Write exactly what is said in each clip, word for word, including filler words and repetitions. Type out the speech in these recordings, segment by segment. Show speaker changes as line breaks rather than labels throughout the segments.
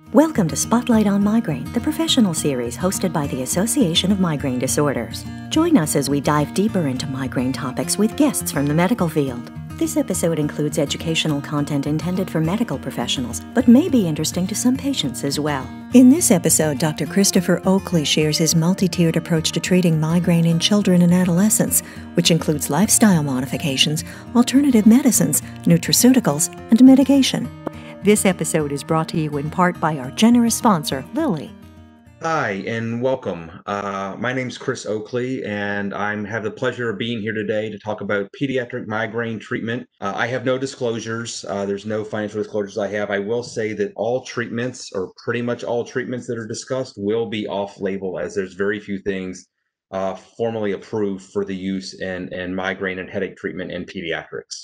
Welcome to Spotlight on Migraine, the professional series hosted by the Association of Migraine Disorders. Join us as we dive deeper into migraine topics with guests from the medical field. This episode includes educational content intended for medical professionals, but may be interesting to some patients as well. In this episode, Doctor Christopher Oakley shares his multi-tiered approach to treating migraine in children and adolescents, which includes lifestyle modifications, alternative medicines, nutraceuticals, and medication. This episode is brought to you in part by our generous sponsor, Lilly.
Hi, and welcome. Uh, my name's Chris Oakley, and I have the pleasure of being here today to talk about pediatric migraine treatment. Uh, I have no disclosures. Uh, there's no financial disclosures I have. I will say that all treatments, or pretty much all treatments that are discussed, will be off-label, as there's very few things uh, formally approved for the use in, in migraine and headache treatment in pediatrics.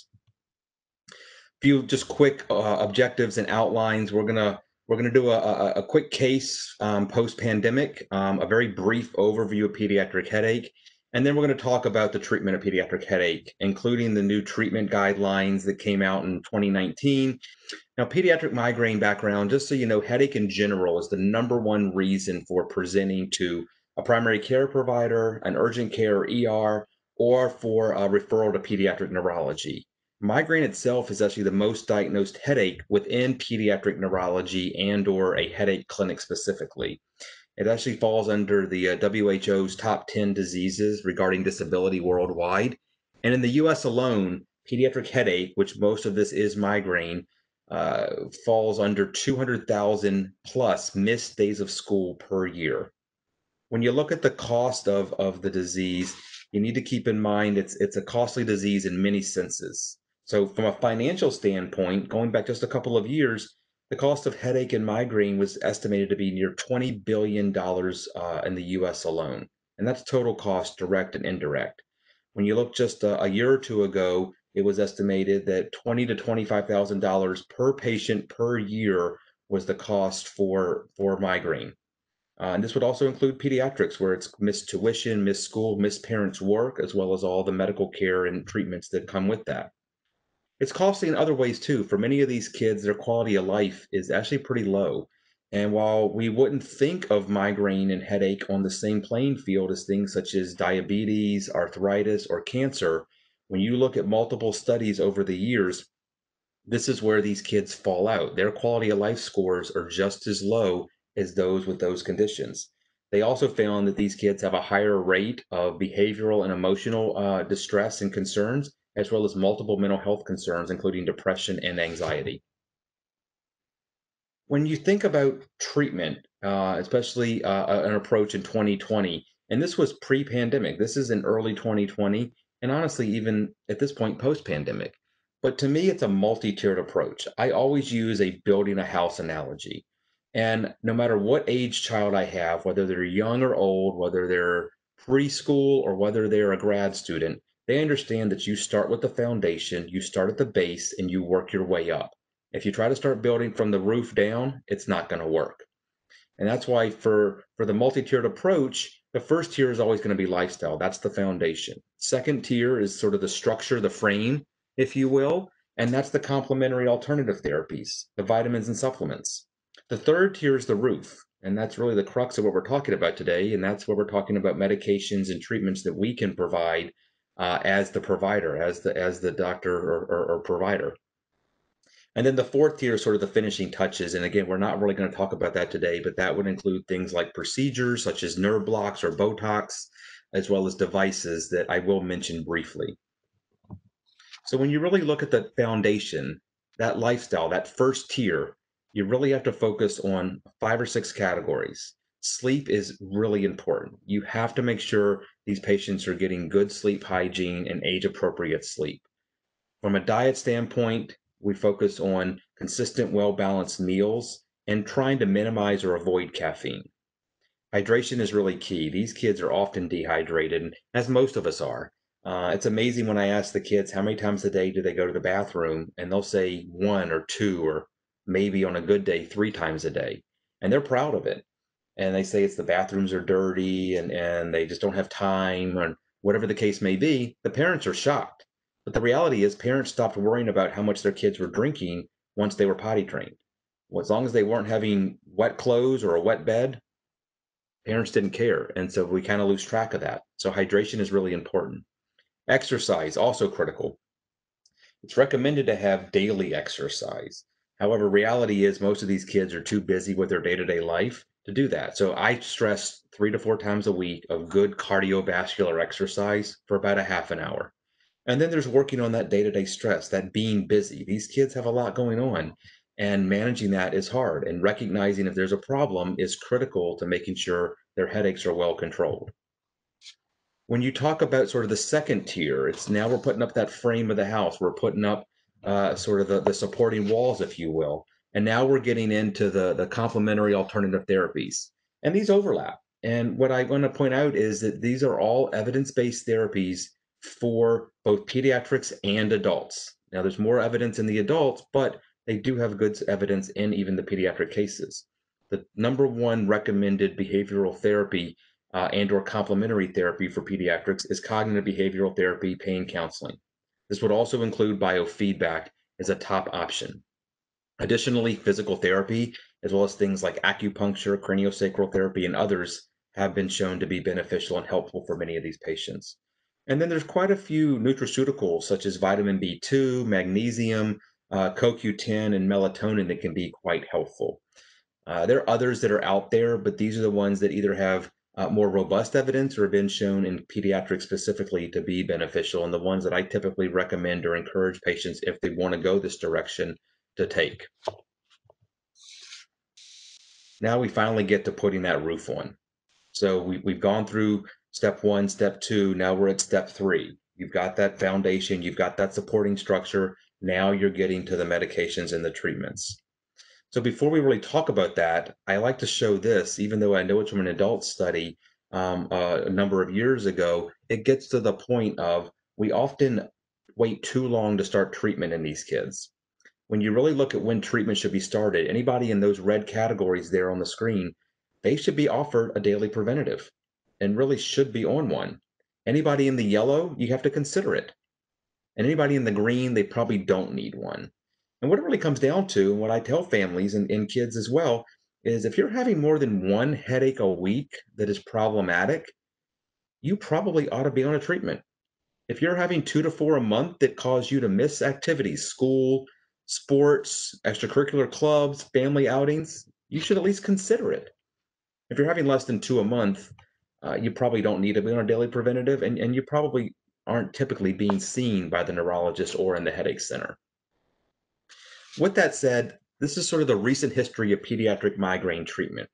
Few just quick uh, objectives and outlines. We're gonna we're gonna do a, a, a quick case um, post-pandemic, um, a very brief overview of pediatric headache, and then we're going to talk about the treatment of pediatric headache, including the new treatment guidelines that came out in twenty nineteen. Now, pediatric migraine background, just so you know, headache in general is the number one reason for presenting to a primary care provider, an urgent care E R, or for a referral to pediatric neurology. Migraine itself is actually the most diagnosed headache within pediatric neurology and or a headache clinic specifically. It actually falls under the uh, W H O's top ten diseases regarding disability worldwide. And in the U S alone, pediatric headache, which most of this is migraine, uh, falls under two hundred thousand plus missed days of school per year. When you look at the cost of, of the disease, you need to keep in mind it's it's a costly disease in many senses. So from a financial standpoint, going back just a couple of years, the cost of headache and migraine was estimated to be near twenty billion dollars uh, in the U S alone. And that's total cost, direct and indirect. When you look just a, a year or two ago, it was estimated that twenty to twenty-five thousand dollars per patient per year was the cost for, for migraine. Uh, and this would also include pediatrics, where it's missed tuition, missed school, missed parents' work, as well as all the medical care and treatments that come with that. It's costly in other ways too. For many of these kids, their quality of life is actually pretty low. And while we wouldn't think of migraine and headache on the same playing field as things such as diabetes, arthritis, or cancer, when you look at multiple studies over the years, this is where these kids fall out. Their quality of life scores are just as low as those with those conditions. They also found that these kids have a higher rate of behavioral and emotional uh, distress and concerns, as well as multiple mental health concerns, including depression and anxiety. When you think about treatment, uh, especially uh, an approach in twenty twenty, and this was pre-pandemic, this is in early twenty twenty, and honestly, even at this point, post-pandemic. But to me, it's a multi-tiered approach. I always use a building a house analogy. And no matter what age child I have, whether they're young or old, whether they're preschool or whether they're a grad student, they understand that you start with the foundation, you start at the base, and you work your way up. If you try to start building from the roof down, it's not going to work. And that's why for, for the multi-tiered approach, the first tier is always going to be lifestyle. That's the foundation. Second tier is sort of the structure, the frame, if you will. And that's the complementary alternative therapies, the vitamins and supplements. The third tier is the roof. And that's really the crux of what we're talking about today. And that's where we're talking about medications and treatments that we can provide uh, as the provider, as the, as the doctor or, or, or provider. And then the fourth tier is sort of the finishing touches. And again, we're not really going to talk about that today, but that would include things like procedures such as nerve blocks or Botox, as well as devices that I will mention briefly. So when you really look at the foundation, that lifestyle, that first tier, you really have to focus on five or six categories. Sleep is really important. You have to make sure these patients are getting good sleep hygiene and age-appropriate sleep. From a diet standpoint, we focus on consistent, well-balanced meals and trying to minimize or avoid caffeine. Hydration is really key. These kids are often dehydrated, as most of us are. Uh, it's amazing when I ask the kids how many times a day do they go to the bathroom, and they'll say one or two, or maybe on a good day, three times a day. And they're proud of it. And they say it's the bathrooms are dirty and, and they just don't have time, or whatever the case may be. The parents are shocked. But the reality is parents stopped worrying about how much their kids were drinking once they were potty trained. Well, as long as they weren't having wet clothes or a wet bed, parents didn't care. And so we kind of lose track of that. So hydration is really important. Exercise, also critical. It's recommended to have daily exercise. However, reality is most of these kids are too busy with their day-to-day life to do that. So I stress three to four times a week of good cardiovascular exercise for about a half an hour. And then there's working on that day-to-day stress, that being busy. These kids have a lot going on, and managing that is hard. And recognizing if there's a problem is critical to making sure their headaches are well controlled. When you talk about sort of the second tier, it's now we're putting up that frame of the house. We're putting up uh, sort of the, the supporting walls, if you will. And now we're getting into the, the complementary alternative therapies. And these overlap. And what I want to point out is that these are all evidence-based therapies for both pediatrics and adults. Now, there's more evidence in the adults, but they do have good evidence in even the pediatric cases. The number one recommended behavioral therapy uh, and or complementary therapy for pediatrics is cognitive behavioral therapy, pain counseling. This would also include biofeedback as a top option. Additionally, physical therapy, as well as things like acupuncture, craniosacral therapy, and others have been shown to be beneficial and helpful for many of these patients. And then there's quite a few nutraceuticals such as vitamin B two, magnesium, uh, C O Q ten, and melatonin that can be quite helpful. Uh, there are others that are out there, but these are the ones that either have uh, more robust evidence or have been shown in pediatrics specifically to be beneficial, and the ones that I typically recommend or encourage patients if they want to go this direction to take. Now we finally get to putting that roof on. So we, we've gone through step one, step two, now we're at step three. You've got that foundation, you've got that supporting structure, now you're getting to the medications and the treatments. So before we really talk about that, I like to show this, even though I know it's from an adult study um, uh, a number of years ago, it gets to the point of we often wait too long to start treatment in these kids. When you really look at when treatment should be started, anybody in those red categories there on the screen, they should be offered a daily preventative and really should be on one. Anybody in the yellow, you have to consider it. And anybody in the green, they probably don't need one. And what it really comes down to, and what I tell families and, and kids as well, is if you're having more than one headache a week that is problematic, you probably ought to be on a treatment. If you're having two to four a month that cause you to miss activities, school, sports, extracurricular clubs, family outings, you should at least consider it. If you're having less than two a month, uh, you probably don't need to be on a daily preventative, and, and you probably aren't typically being seen by the neurologist or in the headache center. With that said, this is sort of the recent history of pediatric migraine treatment.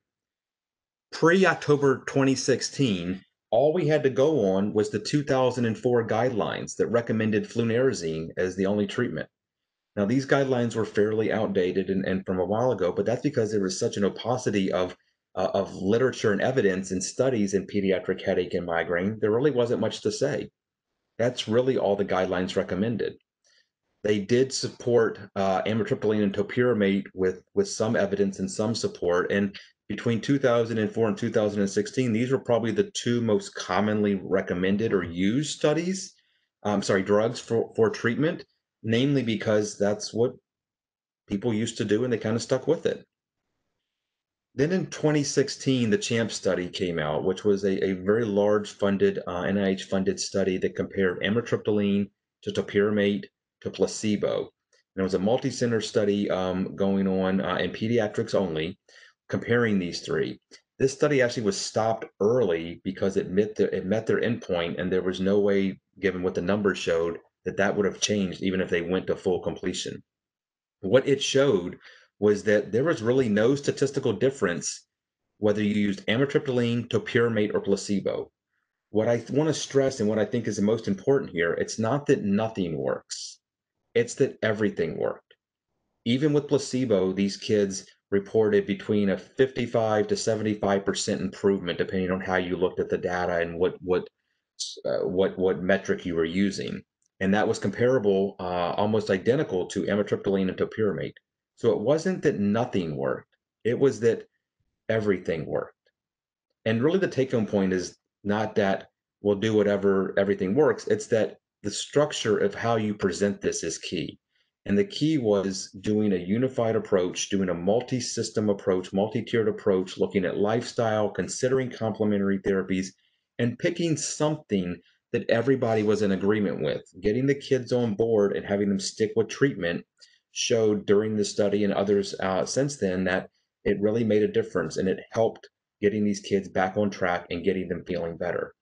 Pre-October twenty sixteen, all we had to go on was the two thousand four guidelines that recommended flunarizine as the only treatment. Now, these guidelines were fairly outdated and, and from a while ago, but that's because there was such an opacity of, uh, of literature and evidence and studies in pediatric headache and migraine, there really wasn't much to say. That's really all the guidelines recommended. They did support uh, amitriptyline and topiramate with, with some evidence and some support. And between two thousand four and two thousand sixteen, these were probably the two most commonly recommended or used studies, um, sorry, drugs for, for treatment, namely because that's what people used to do and they kind of stuck with it. Then in twenty sixteen, the CHAMP study came out, which was a, a very large funded, uh, N I H funded study that compared amitriptyline to topiramate to placebo. And it was a multi-center study um, going on uh, in pediatrics only, comparing these three. This study actually was stopped early because it met, the, it met their endpoint, and there was no way, given what the numbers showed, that that would have changed even if they went to full completion. What it showed was that there was really no statistical difference whether you used amitriptyline, topiramate, or placebo. What I want to stress and what I think is the most important here, it's not that nothing works. It's that everything worked. Even with placebo, these kids reported between a fifty-five to seventy-five percent improvement, depending on how you looked at the data and what what uh, what what metric you were using. And that was comparable, uh, almost identical to amitriptyline and topiramate. So it wasn't that nothing worked. It was that everything worked. And really the take-home point is not that we'll do whatever everything works. It's that the structure of how you present this is key. And the key was doing a unified approach, doing a multi-system approach, multi-tiered approach, looking at lifestyle, considering complementary therapies, and picking something that everybody was in agreement with. Getting the kids on board and having them stick with treatment showed during the study and others uh, since then that it really made a difference, and it helped getting these kids back on track and getting them feeling better.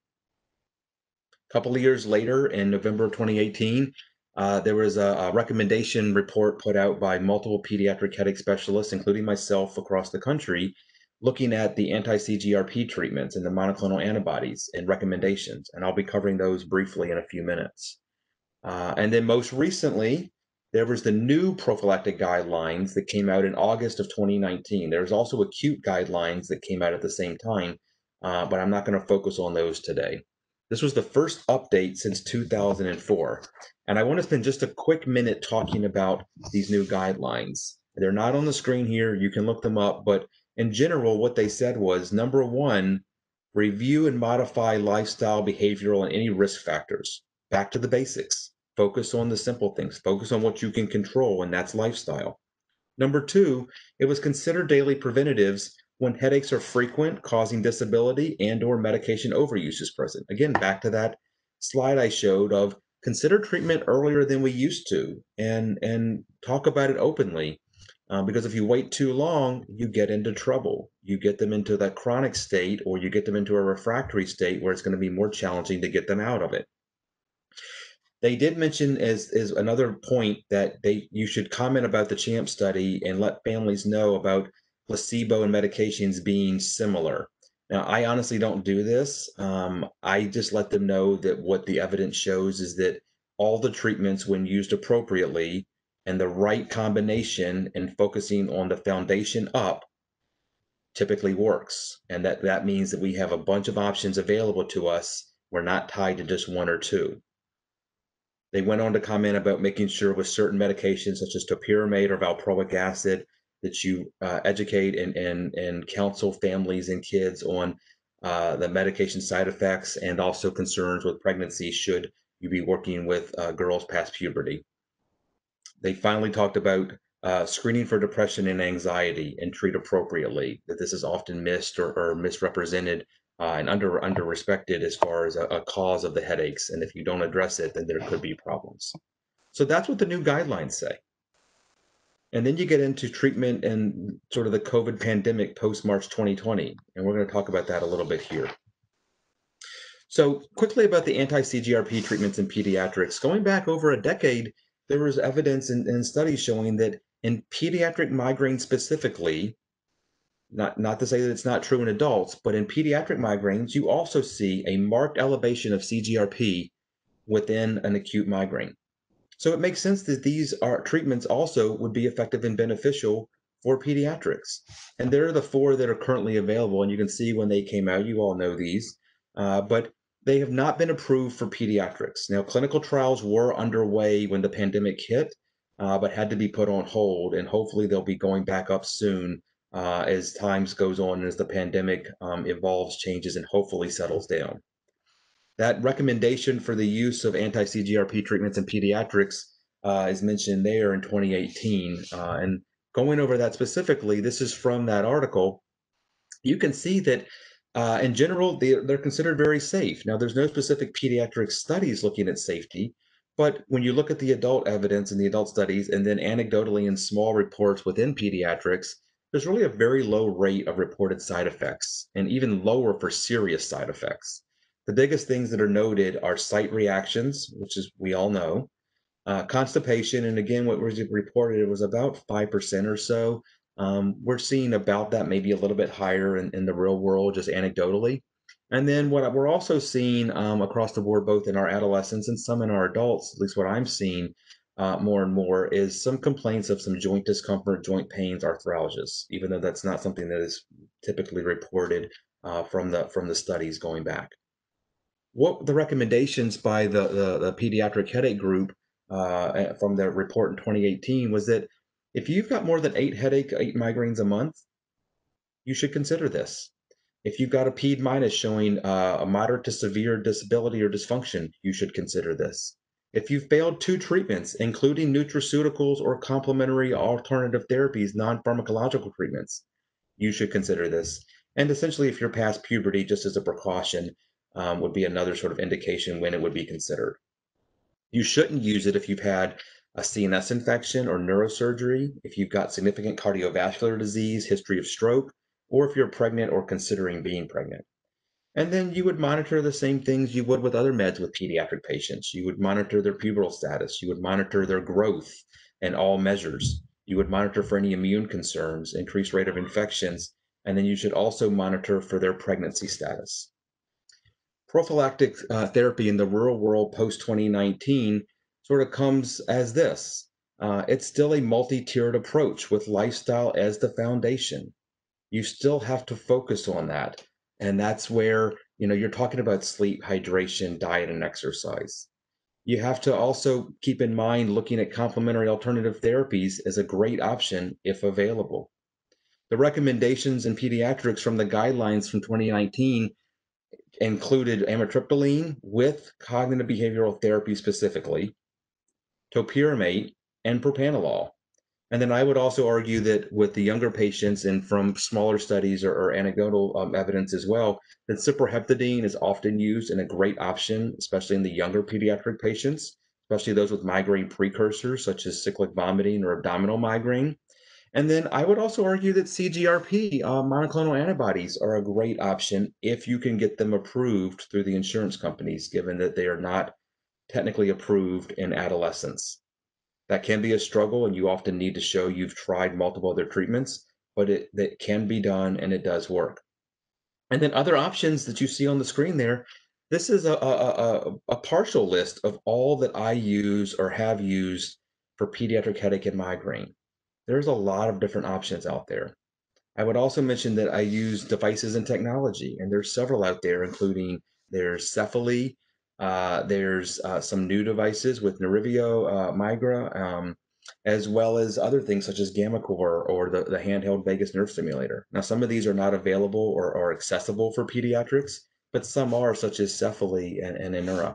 A couple of years later, in November of twenty eighteen, uh, there was a, a recommendation report put out by multiple pediatric headache specialists, including myself, across the country, looking at the anti-C G R P treatments and the monoclonal antibodies and recommendations. And I'll be covering those briefly in a few minutes. Uh, and then most recently, there was the new prophylactic guidelines that came out in August of twenty nineteen. There's also acute guidelines that came out at the same time, uh, but I'm not going to focus on those today. This was the first update since two thousand four. And I want to spend just a quick minute talking about these new guidelines. They're not on the screen here. You can look them up. But in general, what they said was, number one, review and modify lifestyle, behavioral, and any risk factors. Back to the basics. Focus on the simple things. Focus on what you can control, and that's lifestyle. Number two, it was consider daily preventatives when headaches are frequent, causing disability and or medication overuse is present. Again, back to that slide I showed of consider treatment earlier than we used to, and, and talk about it openly. Uh, because if you wait too long, you get into trouble. You get them into that chronic state, or you get them into a refractory state where it's going to be more challenging to get them out of it. They did mention as, as another point that they you should comment about the CHAMP study and let families know about placebo and medications being similar. Now, I honestly don't do this. Um, I just let them know that what the evidence shows is that all the treatments, when used appropriately and the right combination and focusing on the foundation up, typically works. And that, that means that we have a bunch of options available to us. We're not tied to just one or two. They went on to comment about making sure with certain medications such as topiramate or valproic acid that you uh, educate and, and, and counsel families and kids on uh, the medication side effects and also concerns with pregnancy should you be working with uh, girls past puberty. They finally talked about uh, screening for depression and anxiety and treat appropriately, that this is often missed or, or misrepresented uh, and under under respected as far as a, a cause of the headaches. And if you don't address it, then there could be problems. So that's what the new guidelines say. And then you get into treatment and sort of the COVID pandemic post-March twenty twenty. And we're going to talk about that a little bit here. So quickly about the anti-C G R P treatments in pediatrics. Going back over a decade, there was evidence and, and studies showing that in pediatric migraine specifically, not, not to say that it's not true in adults, but in pediatric migraines, you also see a marked elevation of C G R P within an acute migraine. So it makes sense that these are treatments also would be effective and beneficial for pediatrics. And there are the four that are currently available, and you can see when they came out, you all know these, uh, but they have not been approved for pediatrics. Now, clinical trials were underway when the pandemic hit, uh, but had to be put on hold, and hopefully they'll be going back up soon uh, as times goes on and as the pandemic um, evolves, changes, and hopefully settles down. That recommendation for the use of anti-C G R P treatments in pediatrics uh, is mentioned there in twenty eighteen. Uh, and going over that specifically, this is from that article. You can see that uh, in general, they're, they're considered very safe. Now, there's no specific pediatric studies looking at safety, but when you look at the adult evidence and the adult studies, and then anecdotally in small reports within pediatrics, there's really a very low rate of reported side effects, and even lower for serious side effects. The biggest things that are noted are site reactions, which is we all know, uh, constipation, and again, what was reported, it was about five percent or so. Um, we're seeing about that, maybe a little bit higher in, in the real world, just anecdotally. And then what we're also seeing um, across the board, both in our adolescents and some in our adults, at least what I'm seeing uh, more and more, is some complaints of some joint discomfort, joint pains, arthralgias, even though that's not something that is typically reported uh, from the from the studies going back. What the recommendations by the, the, the pediatric headache group uh, from the report in twenty eighteen was that if you've got more than eight headache, eight migraines a month, you should consider this. If you've got a PED minus showing uh, a moderate to severe disability or dysfunction, you should consider this. If you failed two treatments, including nutraceuticals or complementary alternative therapies, non-pharmacological treatments, you should consider this. And essentially, if you're past puberty, just as a precaution, um, would be another sort of indication when it would be considered. You shouldn't use it if you've had a C N S infection or neurosurgery, if you've got significant cardiovascular disease, history of stroke, or if you're pregnant or considering being pregnant. And then you would monitor the same things you would with other meds with pediatric patients. You would monitor their pubertal status. You would monitor their growth and all measures. You would monitor for any immune concerns, increased rate of infections, and then you should also monitor for their pregnancy status. Prophylactic uh, therapy in the real world post twenty nineteen sort of comes as this. Uh, it's still a multi-tiered approach with lifestyle as the foundation. You still have to focus on that. And that's where, you know, you're talking about sleep, hydration, diet, and exercise. You have to also keep in mind looking at complementary alternative therapies as a great option if available. The recommendations in pediatrics from the guidelines from twenty nineteen included amitriptyline with cognitive behavioral therapy specifically, topiramate, and propranolol. And then I would also argue that with the younger patients and from smaller studies or, or anecdotal um, evidence as well, that ciprofloxacin is often used and a great option, especially in the younger pediatric patients, especially those with migraine precursors such as cyclic vomiting or abdominal migraine. And then I would also argue that C G R P, uh, monoclonal antibodies, are a great option if you can get them approved through the insurance companies, given that they are not technically approved in adolescents. That can be a struggle, and you often need to show you've tried multiple other treatments, but it, it can be done and it does work. And then other options that you see on the screen there, this is a, a, a, a partial list of all that I use or have used for pediatric headache and migraine. There's a lot of different options out there. I would also mention that I use devices and technology, and there's several out there, including there's Cephaly, uh, there's uh, some new devices with Nerivio uh, Migra, um, as well as other things such as GammaCore or the, the handheld vagus nerve stimulator. Now, some of these are not available or, or accessible for pediatrics, but some are, such as Cephaly and, and Inura.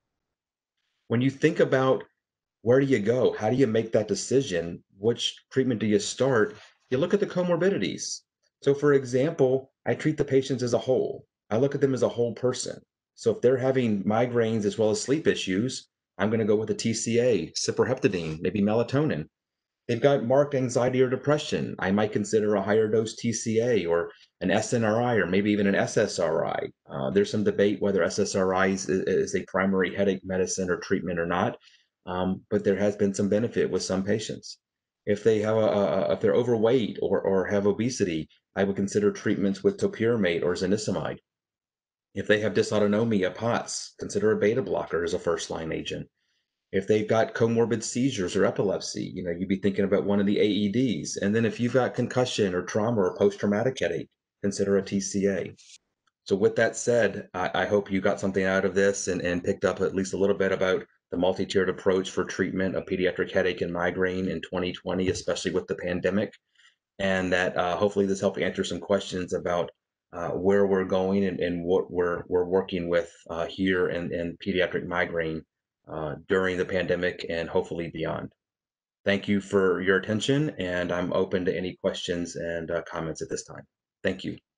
When you think about where do you go? How do you make that decision? Which treatment do you start? You look at the comorbidities. So, for example, I treat the patients as a whole. I look at them as a whole person. So, if they're having migraines as well as sleep issues, I'm going to go with a T C A, ciprofloxacin, maybe melatonin. They've got marked anxiety or depression. I might consider a higher dose T C A or an S N R I or maybe even an S S R I. Uh, there's some debate whether S S R I is, is a primary headache medicine or treatment or not, um, but there has been some benefit with some patients. If they have a, a if they're overweight or, or have obesity, I would consider treatments with topiramate or zonisamide. If they have dysautonomia, POTS, consider a beta blocker as a first line agent. If they've got comorbid seizures or epilepsy, you know, you'd be thinking about one of the A E Ds. And then if you've got concussion or trauma or post-traumatic headache, consider a T C A. So with that said, I, I hope you got something out of this and, and picked up at least a little bit about the multi-tiered approach for treatment of pediatric headache and migraine in twenty twenty, especially with the pandemic. And that uh, hopefully this helped answer some questions about uh, where we're going and, and what we're we're working with uh, here in, in pediatric migraine uh, during the pandemic and hopefully beyond. Thank you for your attention, and I'm open to any questions and uh, comments at this time. Thank you.